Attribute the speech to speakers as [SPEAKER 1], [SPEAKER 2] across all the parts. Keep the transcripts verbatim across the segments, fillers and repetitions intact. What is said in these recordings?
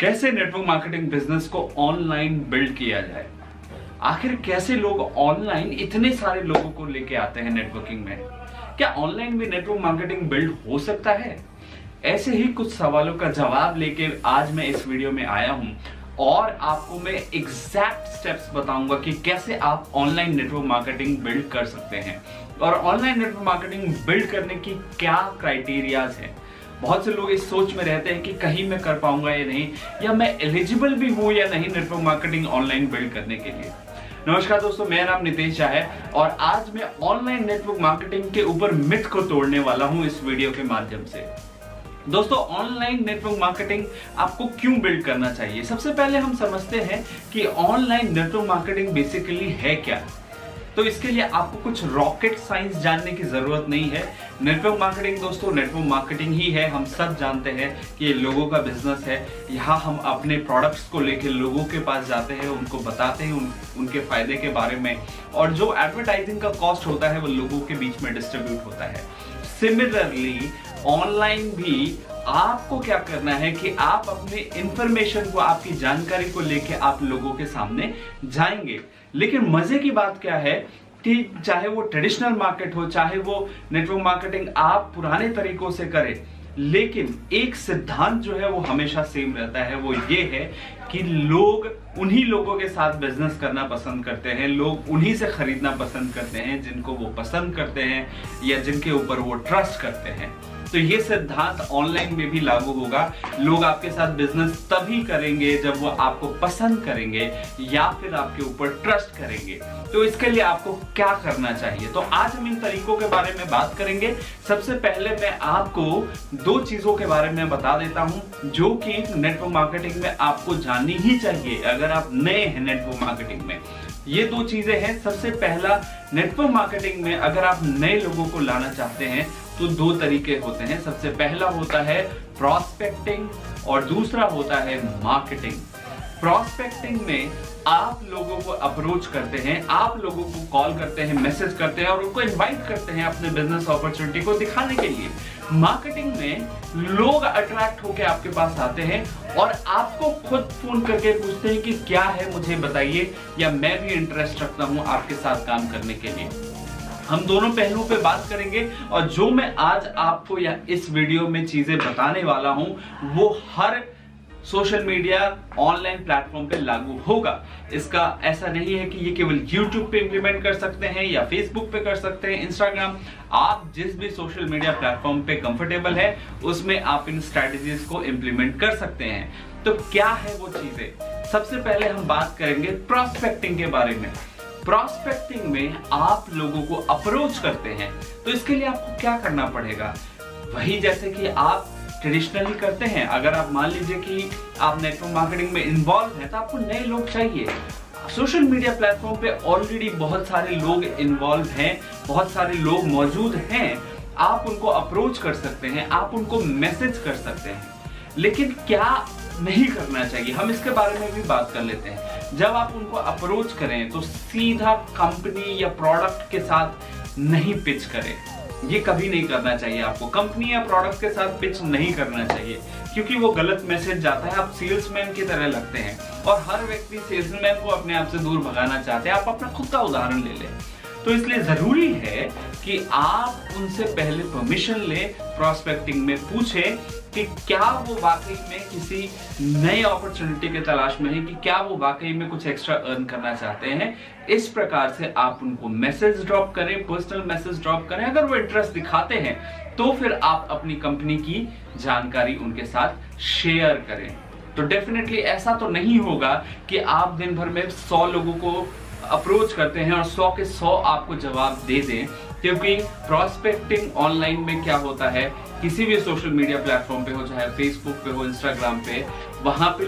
[SPEAKER 1] कैसे network marketing business को online build किया जाए। आखिर कैसे लोग ऑनलाइन इतने सारे लोगों को लेके आते हैं नेटवर्किंग में। क्या ऑनलाइन भी नेटवर्क मार्केटिंग बिल्ड हो सकता है? ऐसे ही कुछ सवालों का जवाब लेके आज मैं इस वीडियो में आया हूं और आपको मैं एग्जैक्ट स्टेप्स बताऊंगा कि कैसे आप ऑनलाइन नेटवर्क मार्केटिंग बिल्ड कर सकते हैं और ऑनलाइन नेटवर्क मार्केटिंग बिल्ड करने की क्या क्राइटेरियाज हैं। बहुत से लोग इस सोच में रहते हैं कि कहीं मैं कर पाऊंगा या नहीं, या मैं एलिजिबल भी हूं या नहीं नेटवर्क मार्केटिंग ऑनलाइन बिल्ड करने के लिए। नमस्कार दोस्तों, मेरा नाम नितेश झा है और आज मैं ऑनलाइन नेटवर्क मार्केटिंग के ऊपर मिथ को तोड़ने वाला हूं इस वीडियो के माध्यम से। दोस्तों, ऑनलाइन नेटवर्क मार्केटिंग आपको क्यों बिल्ड करना चाहिए? सबसे पहले हम समझते हैं कि ऑनलाइन नेटवर्क मार्केटिंग बेसिकली है क्या। तो इसके लिए आपको कुछ रॉकेट साइंस जानने की जरूरत नहीं है। नेटवर्क मार्केटिंग दोस्तों नेटवर्क मार्केटिंग ही है। हम सब जानते हैं कि ये लोगों का बिजनेस है। यहाँ हम अपने प्रोडक्ट्स को लेकर लोगों के पास जाते हैं, उनको बताते हैं उन, उनके फायदे के बारे में, और जो एडवर्टाइजिंग का कॉस्ट होता है वो लोगों के बीच में डिस्ट्रीब्यूट होता है। सिमिलरली ऑनलाइन भी आपको क्या करना है कि आप अपने इंफॉर्मेशन को, आपकी जानकारी को लेके आप लोगों के सामने जाएंगे। लेकिन मजे की बात क्या है कि चाहे वो ट्रेडिशनल मार्केट हो, चाहे वो नेटवर्क मार्केटिंग आप पुराने तरीकों से करें, लेकिन एक सिद्धांत जो है वो हमेशा सेम रहता है। वो ये है कि लोग उन्हीं लोगों के साथ बिजनेस करना पसंद करते हैं, लोग उन्हीं से खरीदना पसंद करते हैं जिनको वो पसंद करते हैं या जिनके ऊपर वो ट्रस्ट करते हैं। तो ये सिद्धांत ऑनलाइन में भी लागू होगा। लोग आपके साथ बिजनेस तभी करेंगे जब वो आपको पसंद करेंगे या फिर आपके ऊपर ट्रस्ट करेंगे। तो इसके लिए आपको क्या करना चाहिए, तो आज हम इन तरीकों के बारे में बात करेंगे। सबसे पहले मैं आपको दो चीजों के बारे में बता देता हूं जो कि नेटवर्क मार्केटिंग में आपको जाननी ही चाहिए अगर आप नए हैं नेटवर्क मार्केटिंग में। ये दो चीजें हैं। सबसे पहला, नेटवर्क मार्केटिंग में अगर आप नए लोगों को लाना चाहते हैं तो दो तरीके होते हैं। सबसे पहला होता है प्रॉस्पेक्टिंग और दूसरा होता है मार्केटिंग। प्रॉस्पेक्टिंग में आप लोगों को अप्रोच करते हैं, आप लोगों को कॉल करते हैं, मैसेज करते हैं और उनको इनवाइट करते हैं अपने बिजनेस अपॉर्चुनिटी को दिखाने के लिए। मार्केटिंग में लोग अट्रैक्ट होकर आपके पास आते हैं और आपको खुद फोन करके पूछते हैं कि क्या है मुझे बताइए, या मैं भी इंटरेस्ट रखता हूं आपके साथ काम करने के लिए। हम दोनों पहलुओं पे बात करेंगे और जो मैं आज आपको या इस वीडियो में चीजें बताने वाला हूं वो हर सोशल मीडिया ऑनलाइन प्लेटफॉर्म पे लागू होगा। इसका ऐसा नहीं है कि ये केवल यूट्यूब पे इंप्लीमेंट कर सकते हैं या फेसबुक पे कर सकते हैं, इंस्टाग्राम, आप जिस भी सोशल मीडिया प्लेटफॉर्म पे कंफर्टेबल है उसमें आप इन स्ट्रेटजीज को इंप्लीमेंट कर सकते हैं। तो क्या है वो चीजें? सबसे पहले हम बात करेंगे प्रॉस्पेक्टिंग के बारे में। प्रॉस्पेक्टिंग में आप लोगों को अप्रोच करते हैं, तो इसके लिए आपको क्या करना पड़ेगा? वही जैसे कि आप ट्रेडिशनली करते हैं। अगर आप मान लीजिए कि आप नेटवर्क मार्केटिंग में इन्वॉल्व हैं तो आपको नए लोग चाहिए। सोशल मीडिया प्लेटफॉर्म पे ऑलरेडी बहुत सारे लोग इन्वॉल्व हैं, बहुत सारे लोग मौजूद हैं। आप उनको अप्रोच कर सकते हैं, आप उनको मैसेज कर सकते हैं। लेकिन क्या नहीं करना चाहिए, हम इसके बारे में भी बात कर लेते हैं। जब आप उनको अप्रोच करें तो सीधा कंपनी या प्रोडक्ट के साथ नहीं पिच करें। ये कभी नहीं करना चाहिए आपको। कंपनी या प्रोडक्ट के साथ पिच नहीं करना चाहिए क्योंकि वो गलत मैसेज जाता है। आप सेल्समैन की तरह लगते हैं और हर व्यक्ति सेल्समैन को अपने आप से दूर भगाना चाहते हैं। आप अपना खुद का उदाहरण ले लें। तो इसलिए जरूरी है कि आप उनसे पहले परमिशन लें, प्रॉस्पेक्टिंग में पूछें कि क्या वो वाकई में किसी नई अपॉर्चुनिटी के तलाश में है, कि क्या वो वाकई में कुछ एक्स्ट्रा अर्न करना चाहते हैं। इस प्रकार से आप उनको मैसेज ड्रॉप करें, पर्सनल मैसेज ड्रॉप करें। अगर वो इंटरेस्ट दिखाते हैं तो फिर आप अपनी कंपनी की जानकारी उनके साथ शेयर करें। तो डेफिनेटली ऐसा तो नहीं होगा कि आप दिन भर में सौ लोगों को अप्रोच करते हैं और सौ के सौ आपको जवाब दे दें, क्योंकि प्रॉस्पेक्टिंग ऑनलाइन में क्या होता है, किसी भी सोशल मीडिया प्लेटफॉर्म पे हो, चाहे फेसबुक पे हो, इंस्टाग्राम पे, वहां पे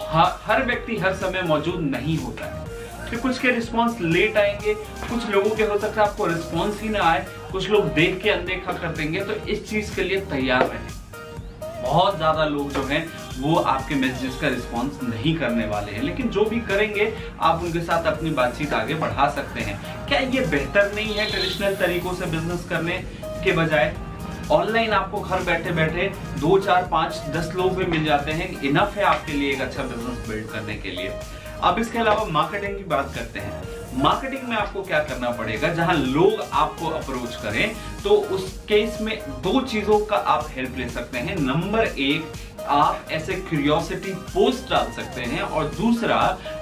[SPEAKER 1] हर व्यक्ति हर समय मौजूद नहीं होता है। फिर कुछ के रिस्पॉन्स लेट आएंगे, कुछ लोगों के हो सकता है आपको रिस्पॉन्स ही ना आए, कुछ लोग देख के अनदेखा कर देंगे। तो इस चीज के लिए तैयार रहें। बहुत ज्यादा लोग जो हैं वो आपके मैसेजेस का रिस्पॉन्स नहीं करने वाले हैं, लेकिन जो भी करेंगे आप उनके साथ अपनी बातचीत आगे बढ़ा सकते हैं। क्या ये बेहतर नहीं है ट्रेडिशनल तरीकों से बिजनेस करने के बजाय? ऑनलाइन आपको घर बैठे बैठे दो चार पांच दस लोग भी मिल जाते हैं, इनफ है आपके लिए एक अच्छा बिजनेस बिल्ड करने के लिए। अब इसके अलावा मार्केटिंग की बात करते हैं। मार्केटिंग में आपको क्या करना पड़ेगा, जहां लोग आपको अप्रोच करें तो उस केस में दो चीजों का आप हेल्प ले सकते हैं। नंबर एक, आप ऐसे क्यूरियोसिटी पोस्ट डाल सकते हैं और दूसरा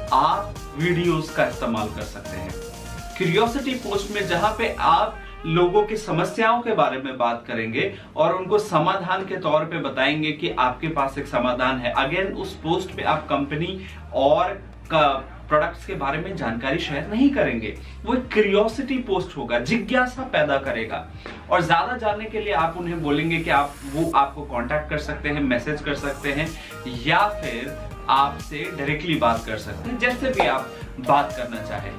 [SPEAKER 1] आप वीडियोस का इस्तेमाल कर सकते हैं। क्यूरियोसिटी पोस्ट में जहां पे आप लोगों की समस्याओं के बारे में बात करेंगे और उनको समाधान के तौर पे बताएंगे कि आपके पास एक समाधान है। अगेन उस पोस्ट पे आप कंपनी और प्रोडक्ट्स के बारे में जानकारी शेयर नहीं करेंगे, वो एक क्यूरियोसिटी पोस्ट होगा, जिज्ञासा पैदा करेगा। और ज्यादा जानने के लिए आप उन्हें बोलेंगे कि आप वो आपको कांटेक्ट कर सकते हैं, मैसेज कर सकते हैं या फिर आपसे डायरेक्टली बात कर सकते हैं, जैसे भी आप बात करना चाहें।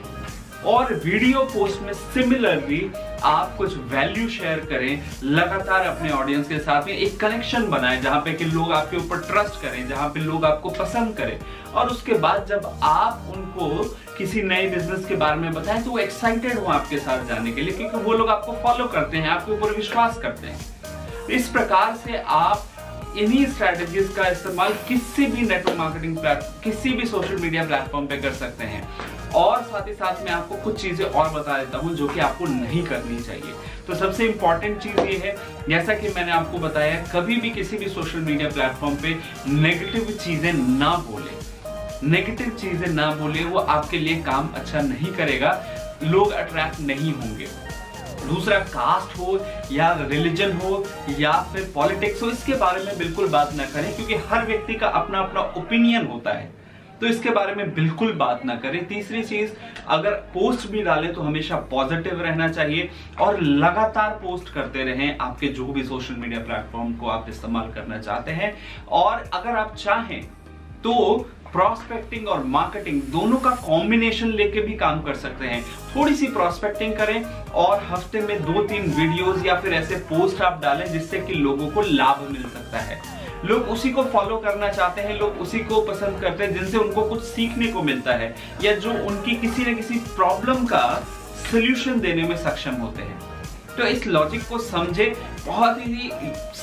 [SPEAKER 1] और वीडियो पोस्ट में सिमिलरली आप कुछ वैल्यू शेयर करें, लगातार अपने ऑडियंस के साथ में एक कनेक्शन बनाएं जहां पे कि लोग आपके ऊपर ट्रस्ट करें, जहां पे लोग आपको पसंद करें। और उसके बाद जब आप उनको किसी नए बिजनेस के बारे में बताएं तो वो एक्साइटेड हो आपके साथ जाने के लिए, क्योंकि वो लोग आपको फॉलो करते हैं, आपके ऊपर विश्वास करते हैं। इस प्रकार से आप इन्हीं स्ट्रेटजीज का इस्तेमाल किसी भी नेटवर्क मार्केटिंग प्लेटफॉर्म, किसी भी सोशल मीडिया प्लेटफॉर्म पे कर सकते हैं। और साथ ही साथ मैं आपको कुछ चीजें और बता देता हूं जो कि आपको नहीं करनी चाहिए। तो सबसे इंपॉर्टेंट चीज ये है, जैसा कि मैंने आपको बताया, कभी भी किसी भी सोशल मीडिया प्लेटफॉर्म पे नेगेटिव चीजें ना बोले, नेगेटिव चीजें ना बोले, वो आपके लिए काम अच्छा नहीं करेगा, लोग अट्रैक्ट नहीं होंगे। दूसरा, कास्ट हो या रिलीजन हो या फिर पॉलिटिक्स हो, इसके बारे में बिल्कुल बात ना करें, क्योंकि हर व्यक्ति का अपना अपना ओपिनियन होता है, तो इसके बारे में बिल्कुल बात ना करें। तीसरी चीज, अगर पोस्ट भी डालें तो हमेशा पॉजिटिव रहना चाहिए और लगातार पोस्ट करते रहें आपके जो भी सोशल मीडिया प्लेटफॉर्म को आप इस्तेमाल करना चाहते हैं। और अगर आप चाहें तो प्रॉस्पेक्टिंग और मार्केटिंग दोनों का कॉम्बिनेशन लेके भी काम कर सकते हैं। थोड़ी सी प्रॉस्पेक्टिंग करें और हफ्ते में दो तीन वीडियोस या फिर ऐसे पोस्ट आप डालें जिससे कि लोगों को लाभ मिल सकता है। लोग उसी को फॉलो करना चाहते हैं, लोग उसी को पसंद करते हैं जिनसे उनको कुछ सीखने को मिलता है या जो उनकी किसी न किसी प्रॉब्लम का सलूशन देने में सक्षम होते हैं। तो इस लॉजिक को समझे, बहुत ही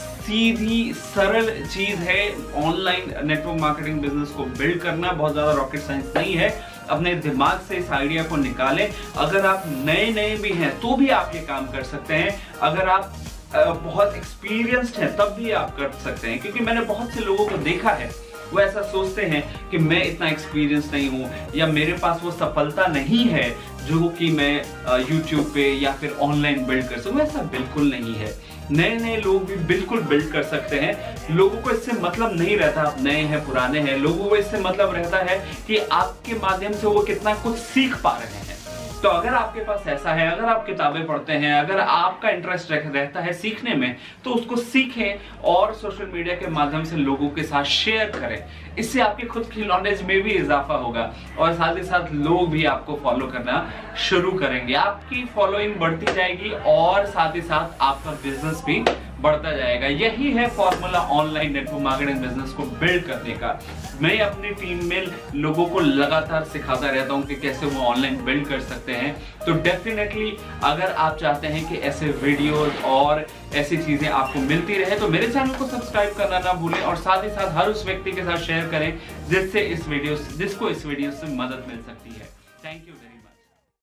[SPEAKER 1] सीधी सरल चीज है ऑनलाइन नेटवर्क मार्केटिंग बिजनेस को बिल्ड करना, बहुत ज्यादा रॉकेट साइंस नहीं है। अपने दिमाग से इस आइडिया को निकालें। अगर आप नए नए भी हैं तो भी आप ये काम कर सकते हैं, अगर आप बहुत एक्सपीरियंस्ड हैं तब भी आप कर सकते हैं, क्योंकि मैंने बहुत से लोगों को देखा है वो ऐसा सोचते हैं कि मैं इतना एक्सपीरियंस नहीं हूं या मेरे पास वो सफलता नहीं है जो कि मैं यूट्यूब पे या फिर ऑनलाइन बिल्ड कर सकूं। ऐसा बिल्कुल नहीं है, नए नए लोग भी बिल्कुल बिल्ड कर सकते हैं। लोगों को इससे मतलब नहीं रहता आप नए हैं पुराने हैं, लोगों को इससे मतलब रहता है कि आपके माध्यम से वो कितना कुछ सीख पा रहे हैं। तो अगर आपके पास ऐसा है, अगर आप किताबें पढ़ते हैं, अगर आपका इंटरेस्ट रहता है सीखने में, तो उसको सीखें और सोशल मीडिया के माध्यम से लोगों के साथ शेयर करें। इससे आपकी खुद की नॉलेज में भी इजाफा होगा और साथ ही साथ लोग भी आपको फॉलो करना शुरू करेंगे, आपकी फॉलोइंग बढ़ती जाएगी और साथ ही साथ आपका बिजनेस भी बढ़ता जाएगा। यही है formula online network marketing business को बिल्ड करने का। मैं अपनी टीम में लोगों को लगातार सिखाता रहता हूं कि कैसे वो ऑनलाइन बिल्ड कर सकते हैं। तो डेफिनेटली अगर आप चाहते हैं कि ऐसे वीडियोस और ऐसी चीजें आपको मिलती रहे तो मेरे चैनल को सब्सक्राइब करना ना भूलें और साथ ही साथ हर उस व्यक्ति के साथ शेयर करें जिससे इस वीडियो जिसको इस वीडियो से मदद मिल सकती है। Thank you.